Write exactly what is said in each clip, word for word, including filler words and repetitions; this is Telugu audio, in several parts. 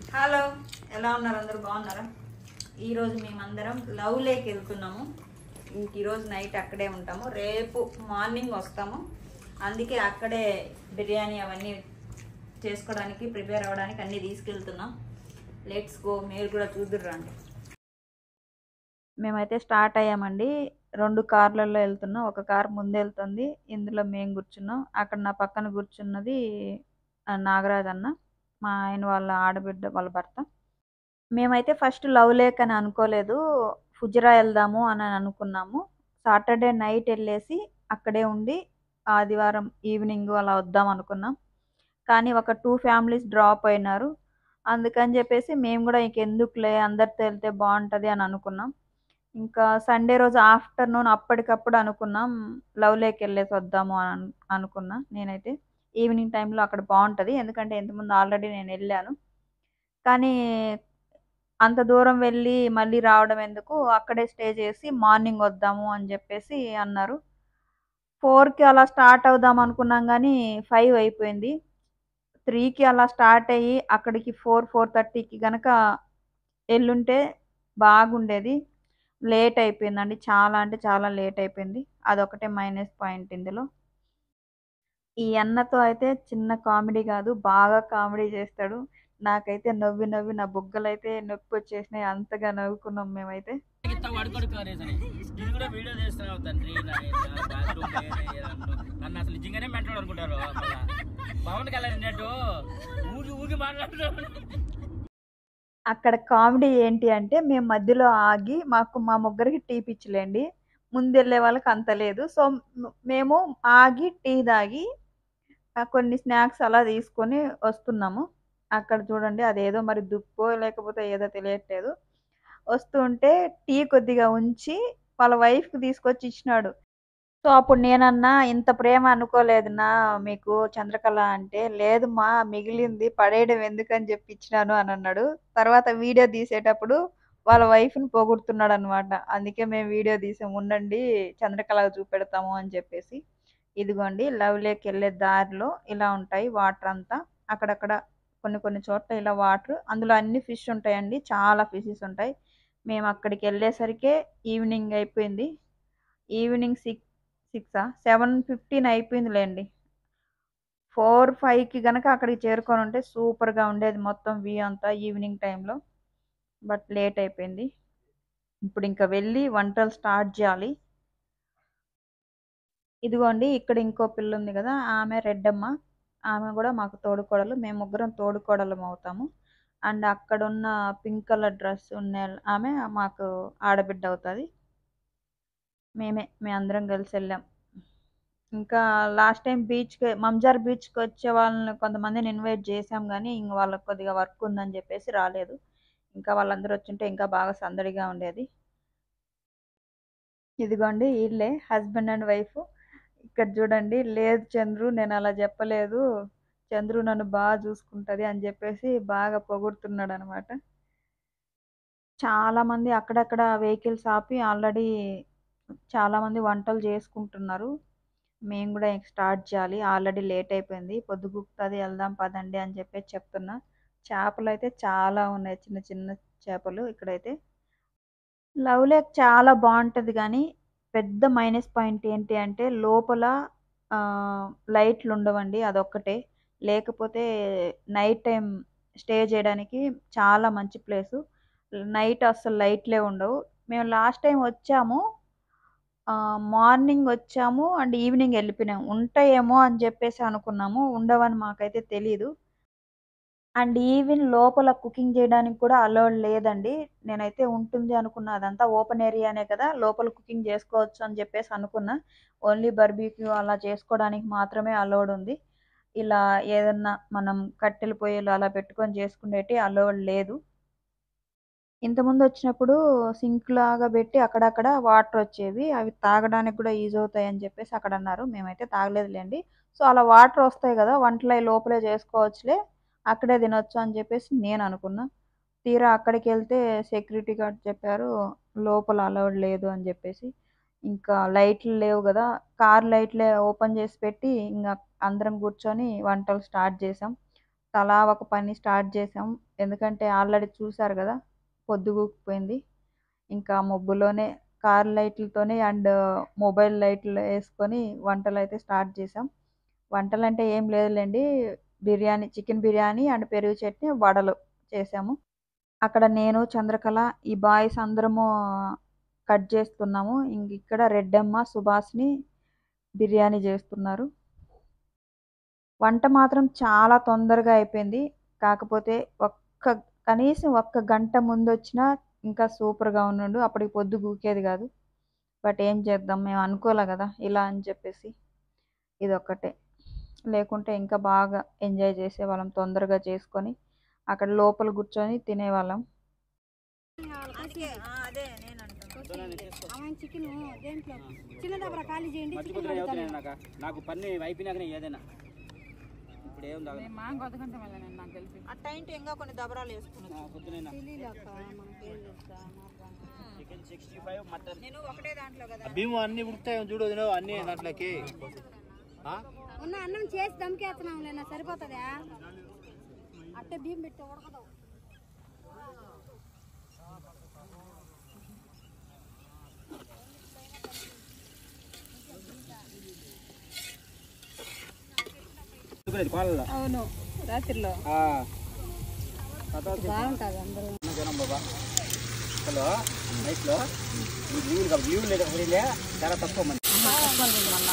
హలో, ఎలా ఉన్నారు? అందరూ బాగున్నారా? ఈరోజు మేమందరం లవ్ లేక్ వెళ్తున్నాము. ఇంక ఈరోజు నైట్ అక్కడే ఉంటాము, రేపు మార్నింగ్ వస్తాము. అందుకే అక్కడే బిర్యానీ అవన్నీ చేసుకోవడానికి ప్రిపేర్ అవ్వడానికి అన్నీ తీసుకెళ్తున్నాం. లెట్స్ గో, మీరు కూడా చూద్దురు రండి. మేమైతే స్టార్ట్ అయ్యామండి. రెండు కార్లలో వెళ్తున్నాం. ఒక కార్ ముందు వెళ్తుంది, ఇందులో మేము కూర్చున్నాం. అక్కడ నా పక్కన కూర్చున్నది నాగరాజ్ అన్న, మా ఆయన వాళ్ళ ఆడబిడ్డ వాళ్ళ భర్త. మేమైతే ఫస్ట్ లవ్ లేక్ అని అనుకోలేదు, ఫుజరా వెళ్దాము అని అనుకున్నాము. సాటర్డే నైట్ వెళ్ళేసి అక్కడే ఉండి ఆదివారం ఈవినింగ్ అలా వద్దాం అనుకున్నాం. కానీ ఒక టూ ఫ్యామిలీస్ డ్రాప్ అయినారు. అందుకని చెప్పేసి మేము కూడా ఇంకెందుకులే, అందరితో వెళ్తే బాగుంటుంది అని అనుకున్నాం. ఇంకా సండే రోజు ఆఫ్టర్నూన్ అప్పటికప్పుడు అనుకున్నాం లవ్ లేక్ వెళ్ళేసి వద్దాము అని అనుకున్నా. నేనైతే ఈవినింగ్ టైంలో అక్కడ బాగుంటుంది, ఎందుకంటే ఇంతకుముందు ఆల్రెడీ నేను వెళ్ళాను. కానీ అంత దూరం వెళ్ళి మళ్ళీ రావడం ఎందుకు, అక్కడే స్టే చేసి మార్నింగ్ వద్దాము అని చెప్పేసి అన్నారు. ఫోర్కి అలా స్టార్ట్ అవుదాం అనుకున్నాం, కానీ ఫైవ్ అయిపోయింది. త్రీకి అలా స్టార్ట్ అయ్యి అక్కడికి ఫోర్ ఫోర్ థర్టీకి కనుక ఎల్లుంటే బాగుండేది. లేట్ అయిపోయిందండి, చాలా అంటే చాలా లేట్ అయిపోయింది. అదొకటే మైనస్ పాయింట్ ఇందులో. ఈ అన్నతో అయితే చిన్న కామెడీ కాదు, బాగా కామెడీ చేస్తాడు. నాకైతే నవ్వి నవ్వి నా బుగ్గలైతే నొప్పి వచ్చేసినాయి, అంతగా నవ్వుకున్నాం మేమైతే. అక్కడ కామెడీ ఏంటి అంటే, మేము మధ్యలో ఆగి మాకు మా ముగ్గురికి టీ పిచ్చిలేండి, ముందెళ్ళే వాళ్ళకి అంత లేదు. సో మేము ఆగి టీ తాగి కొన్ని స్నాక్స్ అలా తీసుకొని వస్తున్నాము. అక్కడ చూడండి, అదేదో మరి దుప్పో లేకపోతే ఏదో తెలియట్లేదు, వస్తుంటే టీ కొద్దిగా ఉంచి వాళ్ళ వైఫ్కి తీసుకొచ్చి ఇచ్చినాడు. సో అప్పుడు నేనన్నా, ఇంత ప్రేమ అనుకోలేదు నా మీకు చంద్రకళ అంటే. లేదు మా, మిగిలింది పడేయడం ఎందుకని చెప్పి ఇచ్చినాను అని అన్నాడు. తర్వాత వీడియో తీసేటప్పుడు వాళ్ళ వైఫ్ని పొగుడుతున్నాడు అనమాట. అందుకే మేము వీడియో తీసాము, ఉండండి చంద్రకళ చూపెడతాము అని చెప్పేసి. ఇదిగోండి లవ్ లేక్ వెళ్ళే దారిలో ఇలా ఉంటాయి వాటర్ అంతా. అక్కడక్కడ కొన్ని కొన్ని చోట్ల ఇలా వాటర్, అందులో అన్ని ఫిష్ ఉంటాయండి, చాలా ఫిషెస్ ఉంటాయి. మేము అక్కడికి వెళ్ళేసరికి ఈవినింగ్ అయిపోయింది. ఈవినింగ్ సిక్స్ సిక్సా సెవెన్ ఫిఫ్టీన్ అయిపోయిందిలేండి. ఫోర్ ఫైవ్కి కనుక అక్కడికి చేరుకొని ఉంటే సూపర్గా ఉండేది మొత్తం వ్యూ అంతా ఈవినింగ్ టైంలో. బట్ లేట్ అయిపోయింది. ఇప్పుడు ఇంకా వెళ్ళి వంటలు స్టార్ట్ చేయాలి. ఇదిగోండి ఇక్కడ ఇంకో పిల్ల ఉంది కదా, ఆమె రెడ్డమ్మ. ఆమె కూడా మాకు తోడుకోడలు, మేము ముగ్గురం తోడుకోడలం అవుతాము. అండ్ అక్కడున్న పింక్ కలర్ డ్రెస్ ఉన్న ఆమె మాకు ఆడబిడ్డ అవుతుంది. మేమే మేము అందరం కలిసి వెళ్ళాం. ఇంకా లాస్ట్ టైం బీచ్కి, మంజార్ బీచ్కి వచ్చే వాళ్ళని కొంతమందిని ఇన్వైట్ చేసాం, కానీ ఇంక వాళ్ళకి కొద్దిగా వర్క్ ఉందని చెప్పేసి రాలేదు. ఇంకా వాళ్ళందరూ వచ్చుంటే ఇంకా బాగా సందడిగా ఉండేది. ఇదిగోండి వీళ్ళే హస్బెండ్ అండ్ వైఫ్. ఇక్కడ చూడండి, లేదు చంద్రు నేను అలా చెప్పలేదు, చంద్రు నన్ను బాగా చూసుకుంటుంది అని చెప్పేసి బాగా పొగుడుతున్నాడు అనమాట. చాలామంది అక్కడక్కడ వెహికల్స్ ఆపి ఆల్రెడీ చాలామంది వంటలు చేసుకుంటున్నారు. మేము కూడా స్టార్ట్ చేయాలి, ఆల్రెడీ లేట్ అయిపోయింది, పొద్దుగుకుతుంది, వెళ్దాం పదండి అని చెప్పేసి చెప్తున్నా. చేపలు అయితే చాలా ఉన్నాయి, చిన్న చిన్న చేపలు. ఇక్కడైతే లవ్ లేక్ చాలా బాగుంటుంది, కానీ పెద్ద మైనస్ పాయింట్ ఏంటి అంటే లోపల లైట్లు ఉండవండి, అదొక్కటే. లేకపోతే నైట్ టైం స్టే చేయడానికి చాలా మంచి ప్లేసు. నైట్ అస్సలు లైట్లే ఉండవు. మేము లాస్ట్ టైం వచ్చాము, మార్నింగ్ వచ్చాము అండ్ ఈవినింగ్ వెళ్ళిపోయినాము. ఉంటాయేమో అని చెప్పేసి అనుకున్నాము, ఉండవని మాకైతే తెలీదు. అండ్ ఈవెన్ లోపల కుకింగ్ చేయడానికి కూడా అలౌడ్ లేదండి. నేనైతే ఉంటుంది అనుకున్నా, అదంతా ఓపెన్ ఏరియానే కదా, లోపల కుకింగ్ చేసుకోవచ్చు అని చెప్పేసి అనుకున్నా. ఓన్లీ బర్బీక్యూ అలా చేసుకోవడానికి మాత్రమే అలౌడ్ ఉంది. ఇలా ఏదన్నా మనం కట్టెల పొయ్యిలు అలా పెట్టుకొని చేసుకునేటి అలౌడ్ లేదు. ఇంతకుముందు వచ్చినప్పుడు సింక్ లాగా పెట్టి అక్కడక్కడ వాటర్ వచ్చేవి, అవి తాగడానికి కూడా యూజ్ అవుతాయి అని చెప్పేసి అక్కడ అన్నారు. మేమైతే తాగలేదులేండి. సో అలా వాటర్ వస్తాయి కదా, వంటలు అవి లోపలే చేసుకోవచ్చులే, అక్కడే తినొచ్చు అని చెప్పేసి నేను అనుకున్నా. తీరా అక్కడికి వెళ్తే సెక్యూరిటీ గార్డ్ చెప్పారు లోపల అలౌడ్ లేదు అని చెప్పేసి. ఇంకా లైట్లు లేవు కదా, కార్ లైట్లే ఓపెన్ చేసి పెట్టి ఇంకా అందరం కూర్చొని వంటలు స్టార్ట్ చేసాం. తలా ఒక పని స్టార్ట్ చేసాం. ఎందుకంటే ఆల్రెడీ చూసారు కదా! పొద్దుగూకిపోయింది. ఇంకా మబ్బులోనే కార్ లైట్‌లతోనే అండ్ మొబైల్ లైట్లు యేసుకొని వంటలైతే స్టార్ట్ చేసాం. వంటలంటే ఏం లేదులెండి. బిర్యానీ, చికెన్ బిర్యానీ అండ్ పెరుగు చట్నీ, వడలు చేసాము. అక్కడ నేను, చంద్రకళ ఈ బాయ్స్ అందరము కట్ చేస్తున్నాము. ఇంక ఇక్కడ రెడ్డమ్మ, సుభాషిణి బిర్యానీ చేస్తున్నారు. వంట మాత్రం చాలా తొందరగా అయిపోయింది. కాకపోతే ఒక్క కనీసం ఒక్క గంట ముందొచ్చినా ఇంకా సూపర్‌గా ఉండుండు. అప్పటికి పొద్దు గూకేది కాదు. బట్ ఏం చేద్దాం, మేము అనుకోలే కదా! ఇలా అని చెప్పేసి. ఇదొక్కటే. లేకుంటే ఇంకా బాగా ఎంజాయ్ చేసేవాళ్ళం. తొందరగా చేసుకొని అక్కడ లోపల కూర్చొని తినేవాళ్ళం. అందుకే ఆ, అదే నేను అంటాను. చికెన్ దేంట్లో చిన్న డబ్బా ఖాళీ చేయండి. నాకు పని అయిపోయినాకనే ఏదైనా ఇప్పుడు ఏం తాగలేదు. మా గొదకంత మళ్ళీ నాకు తెలిసి ఆ టైంట్ ఇంకా కొన్ని దబరాలు వేసుకున్నాను. చికెన్ సిక్స్టీ ఫైవ్ మటన్ నేను ఒకటే దాంట్లో కదా భీము అన్ని ఉడుకుతాయి చూడు అన్ని దాంట్లోకి ఉన్న అన్నం చేసి దమ్కేస్తున్నాం లేనా సరిపోతుందా అట్టే భీము పెట్టి ఉడకదు. అవును రాత్రిలో బాగుంటుంది అందరూ హలో నైట్లో లీవులు కాబట్టి లీవులు లేకపోతే చాలా తక్కువ మంది మళ్ళా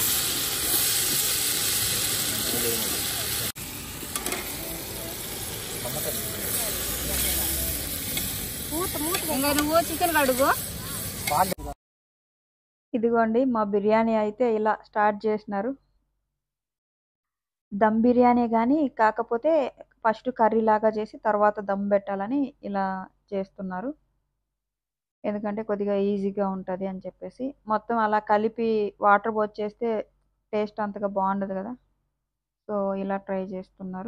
నువ్వు చికెన్ కడుగు. ఇదిగోండి మా బిర్యానీ అయితే ఇలా స్టార్ట్ చేసినారు. దమ్ బిర్యానీ కానీ కాకపోతే ఫస్ట్ కర్రీ లాగా చేసి తర్వాత దమ్ పెట్టాలని ఇలా చేస్తున్నారు. ఎందుకంటే కొద్దిగా ఈజీగా ఉంటుంది అని చెప్పేసి మొత్తం అలా కలిపి వాటర్ పోసేస్తే టేస్ట్ అంతగా బాగుండదు కదా. సో ఇలా ట్రై చేస్తున్నారు.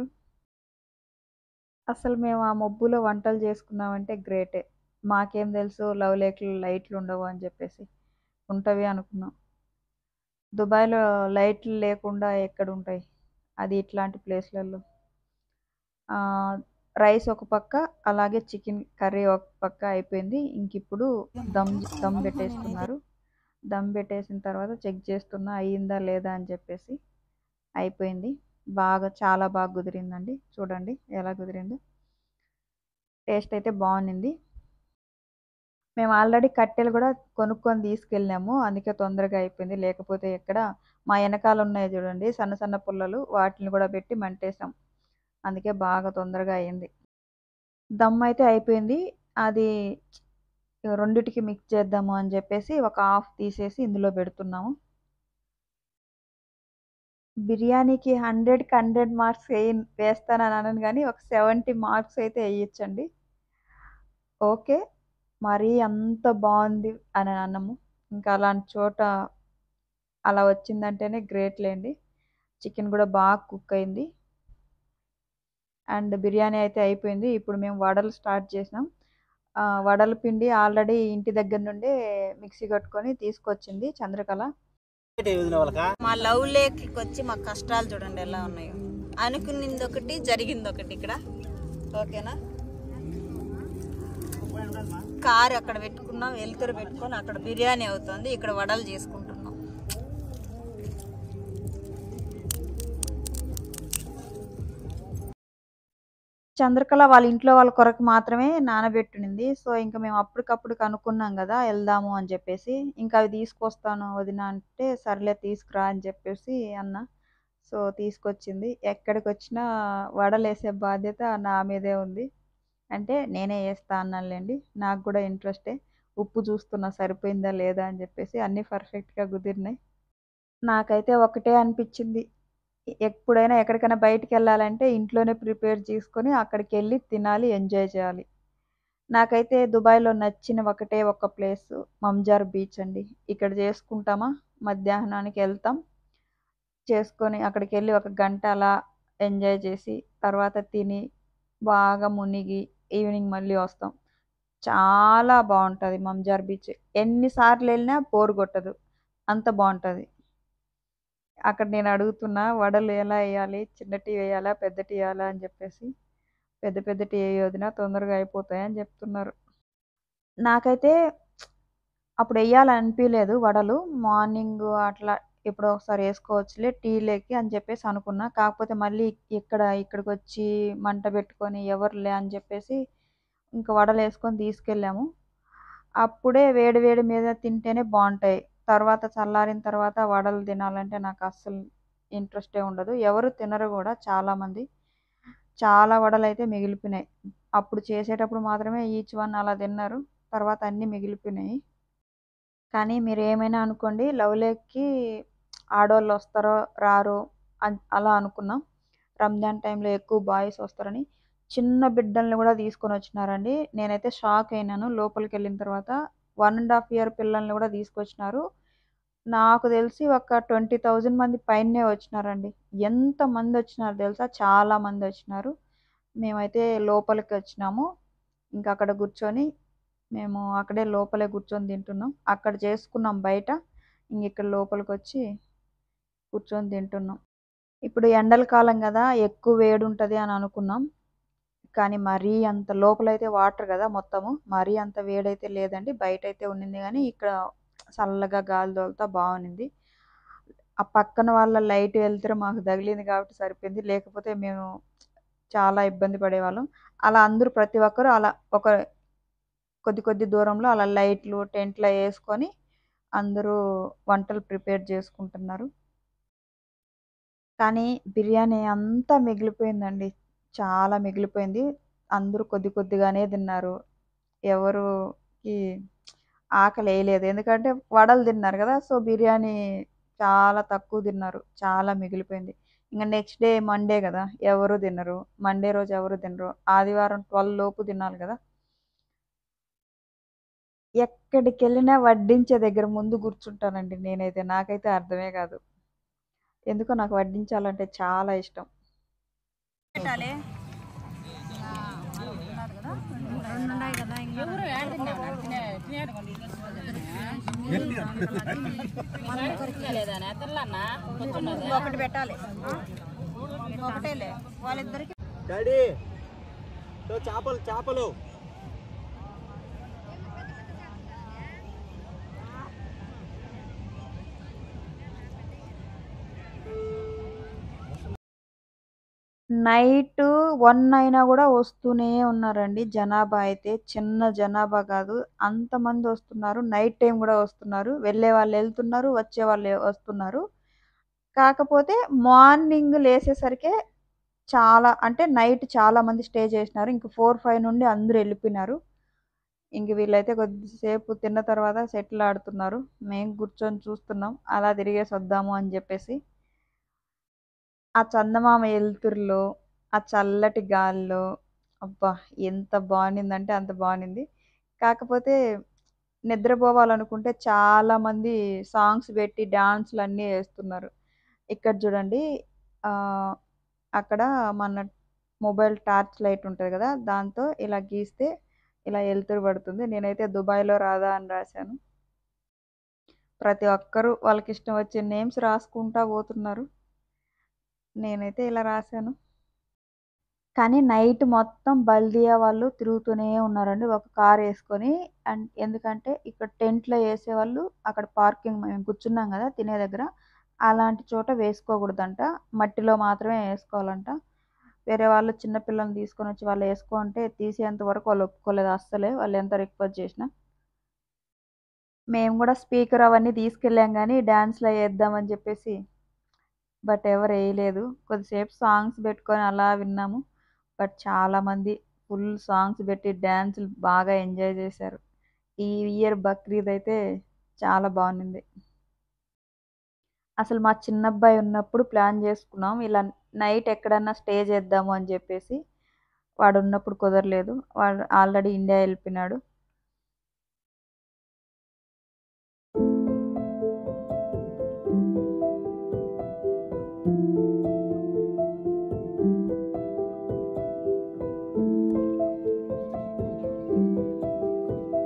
అసలు మేము ఆ మబ్బులో వంటలు చేసుకున్నామంటే గ్రేటే. మాకేం తెలుసు లవ్ లేట్లు లైట్లు ఉండవు అని చెప్పేసి. ఉంటవి అనుకున్నాం. దుబాయ్లో లైట్లు లేకుండా ఎక్కడ ఉంటాయి, అది ఇట్లాంటి ప్లేస్లలో. రైస్ ఒక పక్క అలాగే చికెన్ కర్రీ ఒక పక్క అయిపోయింది. ఇంక ఇప్పుడు దమ్ దమ్ పెట్టేస్తున్నారు. దమ్ పెట్టేసిన తర్వాత చెక్ చేస్తున్నా అయ్యిందా లేదా అని చెప్పేసి. అయిపోయింది. బాగా చాలా బాగా కుదిరిందండి. చూడండి ఎలా కుదిరిందో. టేస్ట్ అయితే బాగుంది. మేము ఆల్రెడీ కట్టెలు కూడా కొనుక్కొని తీసుకెళ్ళాము. అందుకే తొందరగా అయిపోయింది. లేకపోతే ఎక్కడ మా వెనకాల ఉన్నాయి చూడండి సన్న సన్న పుల్లలు, వాటిని కూడా పెట్టి మంటేసాం. అందుకే బాగా తొందరగా అయింది. దమ్ అయితే అయిపోయింది. అది రెండిటికి మిక్స్ చేద్దాము అని చెప్పేసి ఒక హాఫ్ తీసేసి ఇందులో పెడుతున్నాము. బిర్యానీకి హండ్రెడ్కి హండ్రెడ్ మార్క్స్ వేయి వేస్తానని అనను కానీ ఒక సెవెంటీ మార్క్స్ అయితే వేయచ్చండి. ఓకే, మరీ అంత బాగుంది అని అన్నము. ఇంకా అలాంటి చోట అలా వచ్చిందంటేనే గ్రేట్ లేండి. చికెన్ కూడా బాగా కుక్ అయింది. అండ్ బిర్యానీ అయితే అయిపోయింది. ఇప్పుడు మేము వడలు స్టార్ట్ చేసినాం. వడల పిండి ఆల్రెడీ ఇంటి దగ్గర నుండే మిక్సీ కట్టుకొని తీసుకొచ్చింది చంద్రకళ. మా లవ్ లేక్ వచ్చి మా కష్టాలు చూడండి ఎలా ఉన్నాయో. అనుకునింది ఒకటి జరిగింది ఒకటి ఇక్కడ. ఓకేనా, కారు అక్కడ పెట్టుకున్నాం, వెలుతురు పెట్టుకొని అక్కడ బిర్యానీ అవుతుంది, ఇక్కడ వడలు చేసుకుంటున్నాం. చంద్రకళ వాళ్ళ ఇంట్లో వాళ్ళ కొరకు మాత్రమే నానబెట్టింది. సో ఇంకా మేము అప్పటికప్పుడు కనుక్కున్నాం కదా వెళ్దాము అని చెప్పేసి. ఇంకా అవి తీసుకొస్తాను వదిన అంటే సర్లే తీసుకురా అని చెప్పేసి అన్న. సో తీసుకొచ్చింది. ఎక్కడికి వచ్చినా వడలు వేసే బాధ్యత నా మీదే ఉంది. అంటే నేనే వేస్తా అన్నానులేండి. నాకు కూడా ఇంట్రెస్టే. ఉప్పు చూస్తున్నా సరిపోయిందా లేదా అని చెప్పేసి. అన్నీ పర్ఫెక్ట్గా కుదిరినాయి. నాకైతే ఒకటే అనిపించింది, ఎప్పుడైనా ఎక్కడికైనా బయటికి వెళ్ళాలంటే ఇంట్లోనే ప్రిపేర్ చేసుకొని అక్కడికి వెళ్ళి తినాలి, ఎంజాయ్ చేయాలి. నాకైతే దుబాయ్లో నచ్చిన ఒకటే ఒక ప్లేస్ మంజార్ బీచ్ అండి. ఇక్కడ చేసుకుంటామా, మధ్యాహ్నానికి వెళ్తాం, చేసుకొని అక్కడికి వెళ్ళి ఒక గంట అలా ఎంజాయ్ చేసి తర్వాత తిని బాగా మునిగి ఈవినింగ్ మళ్ళీ వస్తాం. చాలా బాగుంటుంది మంజార్ బీచ్. ఎన్నిసార్లు వెళ్ళినా బోర్ కొట్టదు, అంత బాగుంటుంది. అక్కడ నేను అడుగుతున్నా వడలు ఎలా వేయాలి? చిన్న టీ వేయాలా? పెద్ద టీ వేయాలా? అని చెప్పేసి. పెద్ద పెద్ద టీ ఎయ్యి వదిన తొందరగా అయిపోతాయని చెప్తున్నారు. నాకైతే అప్పుడు ఎయ్యాలనిపియలేదు వడలు. మార్నింగ్ అట్లా ఎప్పుడో ఒకసారి ఏసుకోవచ్చులే టీలోకి అని చెప్పేసి అనుకున్నా. కాకపోతే మళ్ళీ ఇక్కడ ఇక్కడికొచ్చి మంట పెట్టుకొని ఎవరులే అని చెప్పేసి ఇంక వడలేసుకొని తీసుకెళ్ళాము. అప్పుడే వేడి వేడి మీద తింటేనే బావుంటాయి. తర్వాత చల్లారిన తర్వాత వడలు తినాలంటే నాకు అస్సలు ఇంట్రెస్టే ఉండదు. ఎవరు తినరు గూడా చాలామంది. చాలా వడలైతే మిగిలిపోయినాయి. అప్పుడు చేసేటప్పుడు మాత్రమే ఈచ్ వన్ అలా తిన్నారు. తర్వాత అన్నీ మిగిలిపోయినాయి. కానీ మీరేమైనా అనుకోండి లవ్‌లేక్‌కి ఆడోళ్ళొస్తారో రారో అన్ అలా అనుకున్నాం. రంజాన్ టైంలో ఎక్కువ బాయ్స్ వస్తారని. చిన్న బిడ్డల్ని గూడా తీసుకొనొచ్చినారండి. నేనైతే షాక్ అయినాను లోపలికెళ్ళిన తర్వాత. వన్ ½ ఇయర్ పిల్లల్ని గూడా తీసుకొచ్చినారు. నాకు తెలిసి ఒక ఇరవై వేల మంది పైనే వచ్చినారండి. ఎంతమందొచ్చినారో తెలుసా? చాలా మందొచ్చినారు. మేమైతే లోపలికొచ్చినాము. ఇంకా అక్కడ కూర్చొని మేము అక్కడే లోపలే కూర్చొని తింటున్నాం. అక్కడ చేసుకున్నాం బయట. ఇంగిక్కడ లోపలికొచ్చి కూర్చొని తింటున్నాం. ఇప్పుడు ఎండల కాలం గదా! ఎక్కువ వేడుంటది అని అనుకున్నాం. కానీ మరీ అంత లోపలైతే వాటర్ గదా మొత్తము. మరీ అంత వేడైతే లేదండి. బయటైతే ఉన్నింది గానీ, ఇక్కడ చల్లగా గాలి తోలుతా బావునింది. ఆ పక్కన వాళ్ళ లైట్ వెలుతురు మాకు తగిలింది కాబట్టి సరిపోయింది. లేకపోతే మేము చాలా ఇబ్బంది పడేవాళ్ళం. అలా అందరూ ప్రతి ఒక్కరు అలా ఒక కొద్ది కొద్ది దూరంలో అలా లైట్లు, టెంట్‌లా యేసుకొని అందరూ వంటలు ప్రిపేర్ చేసుకుంటున్నారు. కానీ బిర్యానీ అంతా మిగిలిపోయిందండి. చాలా మిగిలిపోయింది. అందరూ కొద్ది కొద్దిగానే తిన్నారు. ఎవరుకి ఆకలేయలేదు. ఎందుకంటే వడలు తిన్నారు గదా! సో, బిర్యానీ చాలా తక్కువ తిన్నారు. చాలా మిగిలిపోయింది. ఇంగ నెక్స్ట్ డే మండే గదా! ఎవరు తినరు. మండే రోజు ఎవరు తినరు. ఆదివారం పన్నెండు లోపు తినాలి గదా! ఎక్కడికెళ్ళినా వడ్డించే దగ్గర ముందు కూర్చుంటానండి నేనైతే. నాకైతే అర్థమే కాదు. ఎందుకో నాకు వడ్డించాలంటే చాలా ఇష్టం. పెట్టాలి. రెండున్నాయి కదా ఇంకా ఒకటి పెట్టాలి. ఒకటేలే వాళ్ళిద్దరికి. డాడీ చేపలు చేపలు నైట్ వన్ అయినా గూడా వస్తూనే ఉన్నారండి జనాభా అయితే. చిన్న జనాభా కాదు. అంతమంది వస్తున్నారు. నైట్ టైమ్ గూడా వస్తున్నారు. వెళ్ళేవాళ్ళు ఎళ్తున్నారు. వచ్చేవాళ్ళు వస్తున్నారు. కాకపోతే మార్నింగ్ లేసేసరికే చాలా అంటే నైట్ చాలా మంది స్టే చేసినారు. ఇంక నాలుగు, ఐదు నుండి అందరూ ఎళ్ళిపోయినారు. ఇంక వీళ్ళైతే కొద్దిసేపు తిన్న తర్వాత షటిల్ ఆడుతున్నారు. మేము కూర్చొని చూస్తున్నాం. అలా తిరిగేసొద్దాము అని జెప్పేసి. ఆ చందమామ ఎలుతురులో, ఆ చల్లటి గాలిలో అబ్బా! ఎంత బావునిందంటే అంత బావునింది. కాకపోతే నిద్రపోవాలనుకుంటే చాలామంది సాంగ్స్ పెట్టి డాన్స్‌లన్నీ ఏస్తున్నారు. ఇక్కడ చూడండి ఆహ్, అక్కడ మన మొబైల్ టార్చ్ లైట్ ఉంటది గదా! దాంతో ఇలా గీస్తే ఇలా ఎలుతురు పడుతుంది. నేనైతే దుబాయ్‌లో రాధా అని రాశాను. ప్రతి ఒక్కరు వాళ్ళకిష్టం వచ్చిన నేమ్స్ రాసుకుంటా పోతున్నారు. నేనైతే ఇలా రాశాను. కానీ నైట్ మొత్తం బల్దియా వాళ్ళు తిరుగుతూనే ఉన్నారండి. ఒక కారేసుకొని. అండ్ ఎందుకంటే ఇక్కడ టెంట్‌లో ఏసేవాళ్ళు అక్కడ పార్కింగ్ మేము కూర్చున్నాం గదా! తినే దగ్గర. అలాంటి చోట వేసుకోకూడదంట. మట్టిలో మాత్రమే ఏసుకోవాలంట. వేరే వాళ్ళు చిన్న పిల్లల్ని తీసుకొనొచ్చి వాళ్ళు ఏసుకో అంటే తీసేంత వరకు వాళ్ళు ఒప్పుకోలేదు అస్సలే. వాళ్ళు ఎంత రిక్వెస్ట్ చేసినా. మేము గూడా స్పీకర్ అవన్నీ తీసుకెళ్ళాం గానీ డాన్స్‌లు ఏద్దామని జెప్పేసి. బట్ ఎవరేయలేదు. కొద్దిసేపు సాంగ్స్ పెట్టుకొని అలా విన్నాము. బట్ చాలామంది ఫుల్ సాంగ్స్ పెట్టి డాన్సులు బాగా ఎంజాయ్ చేశారు. ఈ ఇయర్ బక్రీద్ అయితే చాలా బావునింది. అసలు మా చిన్నబ్బాయి ఉన్నప్పుడు ప్లాన్ చేసుకున్నాం. ఇలా నైట్ ఎక్కడన్నా స్టే చేద్దాము అని జెప్పేసి. వాడున్నప్పుడు కుదరలేదు. వాడు ఆల్రెడీ ఇండియా ఎళ్ళిపోయినాడు.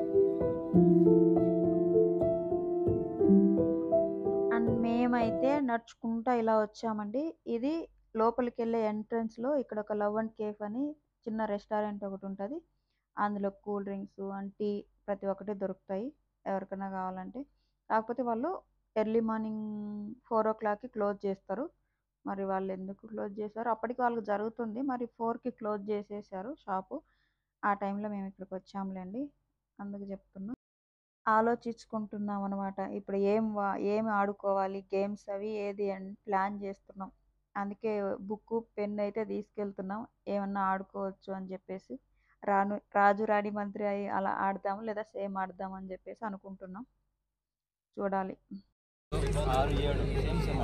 అండ్ మేమైతే నడుచుకుంటా ఇలా వచ్చామండి. ఇది లోపలికెళ్ళే ఎంట్రన్స్‌లో ఇక్కడ ఒక లవ్ అండ్ కేఫ్ అని చిన్న రెస్టారెంట్ ఒకటుంటది. అందులో కూల్ డ్రింక్స్ అండ్ టీ ప్రతి ఒక్కటి దొరుకుతాయి ఎవరికైనా కావాలంటే. కాకపోతే వాళ్ళు ఎర్లీ మార్నింగ్ నాలుగు గంటలకి క్లోజ్ చేస్తారు. మరి వాళ్ళు ఎందుకు క్లోజ్ చేశారో అప్పటికి వాళ్ళకి జరుగుతుంది. మరి నాలుగుకి క్లోజ్ చేసేసారు షాపు. ఆ టైంలో మేము ఇక్కడికి వచ్చాంలేండి. అందుకు చెప్తున్నా. ఆలోచించుకుంటున్నాం అనమాట. ఇప్పుడు ఏం వా ఏం ఆడుకోవాలి గేమ్స్ అవి ఏది అని ప్లాన్ చేస్తున్నాం. అందుకే బుక్కు, పెన్ అయితే తీసుకెళ్తున్నాం. ఏమన్నా ఆడుకోవచ్చు అని చెప్పేసి. రాను రాజు రాణి మంత్రి అయి అలా ఆడదాం లేదా సేమ్ ఆడదాం అని చెప్పేసి అనుకుంటున్నాం. చూడాలి. ఆరు ఏడు సేమ్ సేమ్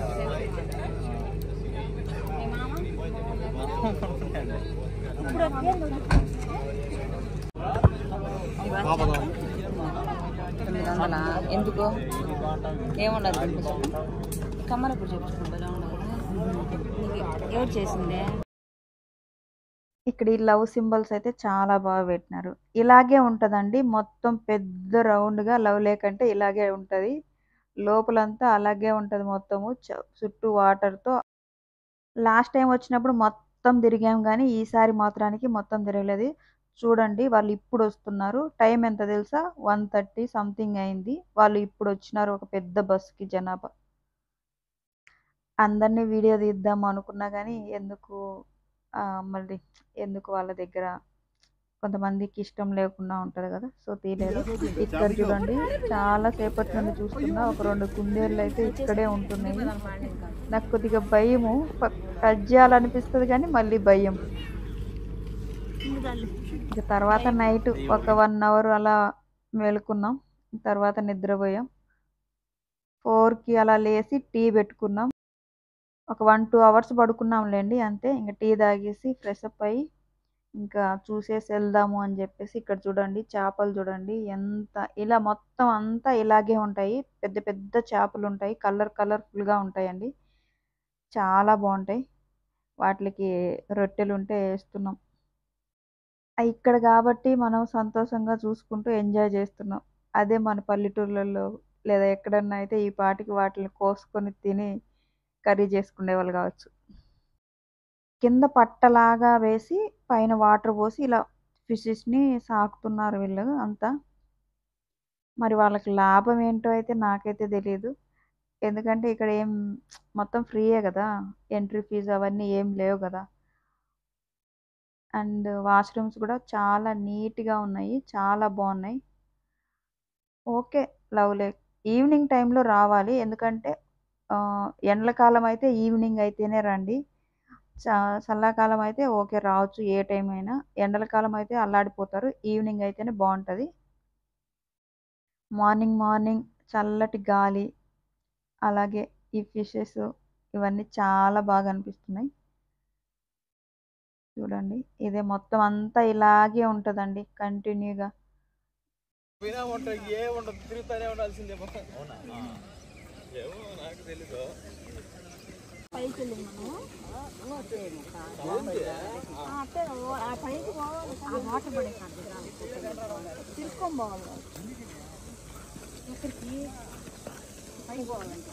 తొమ్మిది వందల ఎందుకో ఏముండదు కమ్మర ఇప్పుడు చెప్పుకుంటా ఎవరు చేసిందే. ఇక్కడ ఈ లవ్ సింబల్స్ అయితే చాలా బాగా పెట్టినారు. ఇలాగే ఉంటుందండి మొత్తం పెద్ద రౌండ్గా లవ్ లేక్ అంటే ఇలాగే ఉంటుంది. లోపలంతా అలాగే ఉంటుంది మొత్తము చుట్టూ వాటర్తో. లాస్ట్ టైం వచ్చినప్పుడు మొత్తం తిరిగాం కానీ ఈసారి మాత్రానికి మొత్తం తిరగలేదు. చూడండి వాళ్ళు ఇప్పుడు వస్తున్నారు. టైం ఎంత తెలుసా? వన్ థర్టీ సంథింగ్ అయింది. వాళ్ళు ఇప్పుడు వచ్చినారు ఒక పెద్ద బస్సుకి జనాభా. అందరినీ వీడియో తీద్దాం అనుకున్నా కానీ ఎందుకు మళ్ళీ ఎందుకు వాళ్ళ దగ్గర కొంతమందికి ఇష్టం లేకుండా ఉంటుంది కదా, సో తీయలేదు. ఇక్కడ చూడండి చాలా సేపటి నుండి చూస్తున్నా ఒక రెండు కుందేళ్ళు అయితే ఇక్కడే ఉంటున్నాయి. నాకు కొద్దిగా భయము, టచ్ చేయాలనిపిస్తుంది కానీ మళ్ళీ భయం. ఇక తర్వాత నైట్ ఒక వన్ అవర్ అలా మేలుకున్నాం. తర్వాత నిద్రపోయాం. ఫోర్కి అలా లేచి టీ పెట్టుకున్నాం. ఒక వన్ టూ అవర్స్ పడుకున్నాంలేండి అంతే. ఇంకా టీ తాగేసి ఫ్రెష్ అప్ అయ్యి ఇంకా చూసేసి వెళ్దాము అని చెప్పేసి. ఇక్కడ చూడండి చేపలు చూడండి ఎంత, ఇలా మొత్తం అంతా ఇలాగే ఉంటాయి. పెద్ద పెద్ద చేపలు ఉంటాయి, కలర్ కలర్ఫుల్గా ఉంటాయండి, చాలా బాగుంటాయి. వాటికి రొట్టెలు ఉంటే వేస్తున్నాం. ఇక్కడ కాబట్టి మనం సంతోషంగా చూసుకుంటూ ఎంజాయ్ చేస్తున్నాం. అదే మన పల్లెటూర్లలో లేదా ఎక్కడన్నా అయితే ఈ పాటికి వాటిని కోసుకొని తిని కర్రీ చేసుకునేవాళ్ళు కావచ్చు. కింద పట్టలాగా వేసి పైన వాటర్ పోసి ఇలా ఫిషెస్ని సాకుతున్నారు వీళ్ళు అంతా. మరి వాళ్ళకి లాభం ఏంటో అయితే నాకైతే తెలియదు. ఎందుకంటే ఇక్కడ ఏం మొత్తం ఫ్రీయే కదా, ఎంట్రీ ఫీజు అవన్నీ ఏం లేవు కదా. అండ్ వాష్రూమ్స్ కూడా చాలా నీట్గా ఉన్నాయి, చాలా బాగున్నాయి. ఓకే లవ్ లేక్ ఈవినింగ్ టైంలో రావాలి. ఎందుకంటే ఎండలకాలం అయితే ఈవినింగ్ అయితేనే రండి. చ చల్లాకాలం అయితే ఓకే రావచ్చు ఏ టైం అయినా. ఎండల కాలం అయితే అల్లాడిపోతారు. ఈవినింగ్ అయితేనే బాగుంటుంది. మార్నింగ్ మార్నింగ్ చల్లటి గాలి, అలాగే ఈ ఫిషెస్ ఇవన్నీ చాలా బాగా అనిపిస్తున్నాయి. చూడండి ఇదే మొత్తం అంతా ఇలాగే ఉంటుందండి కంటిన్యూగా. తిరుగుతానే ఉండాల్సిందే. పైకి వెళ్ళి మనం పైకి పోవాలి, ఆ వాటర్ పడే తీసుకొని పోవాలి. ఎక్కడికి పైకి పోవాలంటే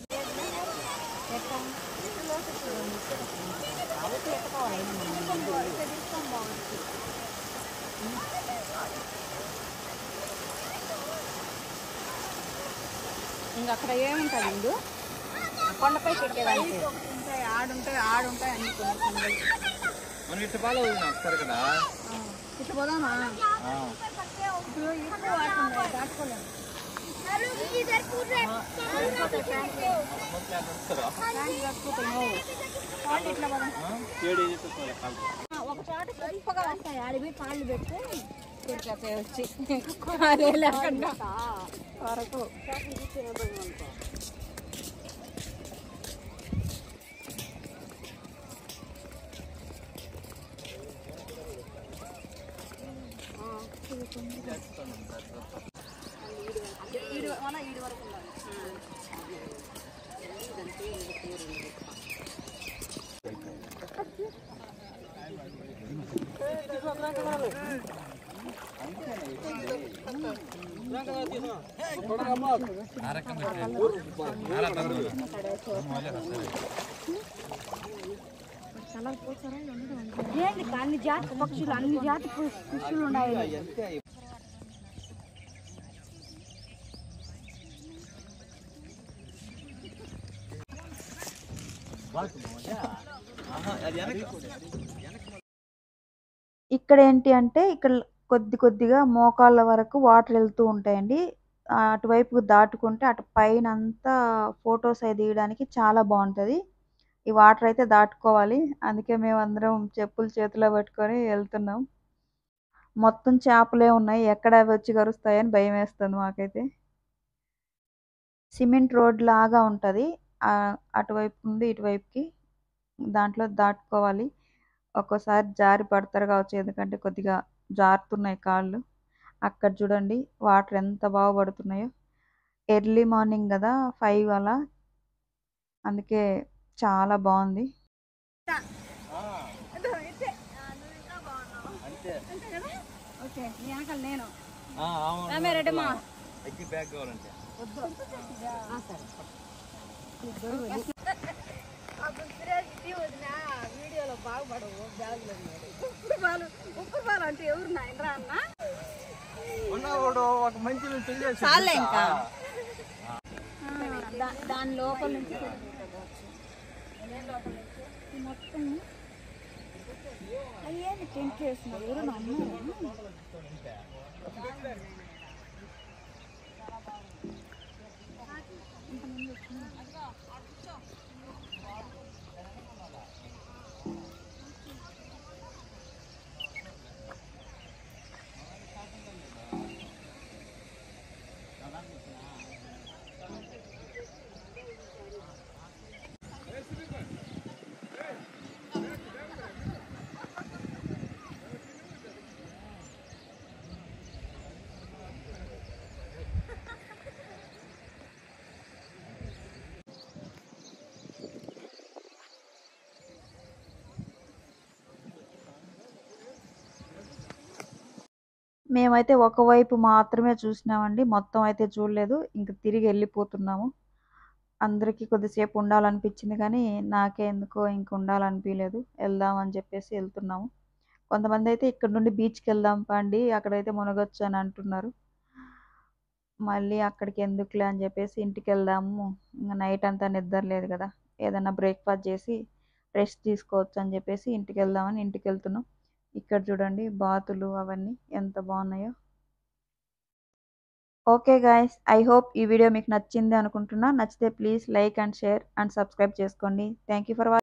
కాబట్టి ఎక్కవాలి తీసుకొని పోవాలి. ఇంకా అక్కడ ఏముంటుంది ఇందు కొండపై ఎక్కేదానికి ఉంటాయి, ఆడుంటాయి ఆడుంటాయి అన్ని కొన్ని. మనం ఇట్లా బాగా వస్తారు కదా, ఇట్లా పోదామా? ఇప్పుడు ఎక్కువ వాడుతుంది దాచుకోలేము. ఒక చోట గొప్పగా వస్తాయి, ఆడిపోయి కాళ్ళు పెట్టి తిరిగి వచ్చి లేకుండా వరకు ఈడు వరకు ఉండాలి. ఏంది అన్ని జాతి పక్షులు అన్ని జాతి పక్షులు ఉన్నాయి. ఇక్కడ ఏంటి అంటే ఇక్కడ కొద్ది కొద్దిగా మోకాళ్ళ వరకు వాటర్ వెళ్తూ ఉంటాయండి. అటువైపు దాటుకుంటే అటు పైన అంతా ఫొటోస్ అవి దిగడానికి చాలా బాగుంటుంది. ఈ వాటర్ అయితే దాటుకోవాలి. అందుకే మేము అందరం చెప్పులు చేతిలో పట్టుకొని వెళ్తున్నాం. మొత్తం చేపలే ఉన్నాయి. ఎక్కడ అవి వచ్చి కరుస్తాయని భయం వేస్తుంది మాకైతే. సిమెంట్ రోడ్ లాగా ఉంటుంది. అటువైపు నుండి ఇటువైపుకి దాంట్లో దాటుకోవాలి. ఒక్కోసారి జారి పడతారు కావచ్చు, ఎందుకంటే కొద్దిగా జారుతున్నాయి కాళ్ళు. అక్కడ చూడండి వాటర్ ఎంత బాగా పడుతున్నాయో. ఎర్లీ మార్నింగ్ కదా, ఫైవ్ అలా, అందుకే చాలా బాగుంది. వీడియోలో బాగుపడవు బ్యాగులో ఉప్పు పాలు ఉప్పు పాలు అంటే ఎవరు నాయనరా అన్న చాలే ఇంకా దాని లోపల నుంచి మొత్తం అయ్యేది టెంట్ వేస్తున్నారు ఎవరు నమ్మ. మేమైతే ఒకవైపు మాత్రమే చూసినామండి, మొత్తం అయితే చూడలేదు. ఇంక తిరిగి వెళ్ళిపోతున్నాము. అందరికీ కొద్దిసేపు ఉండాలనిపించింది కానీ నాకే ఎందుకో ఇంక ఉండాలనిపించలేదు. వెళ్దాం అని చెప్పేసి వెళ్తున్నాము. కొంతమంది అయితే ఇక్కడ నుండి బీచ్కి వెళ్దాం పండి, అక్కడైతే మునగొచ్చు అని అంటున్నారు. మళ్ళీ అక్కడికి ఎందుకులే అని చెప్పేసి ఇంటికి వెళ్దాము, ఇంకా నైట్ అంతా నిద్ర లేదు కదా, ఏదైనా బ్రేక్ఫాస్ట్ చేసి రెస్ట్ తీసుకోవచ్చు అని చెప్పేసి ఇంటికి వెళ్దామని ఇంటికి వెళ్తున్నాం. ఇక్కడ చూడండి బాతులు అవన్నీ ఎంత బాగున్నాయో. ఓకే గాయస్, ఐ హోప్ ఈ వీడియో మీకు నచ్చింది అనుకుంటున్నా. నచ్చితే please like and share and subscribe చేసుకోండి. Thank you for watching.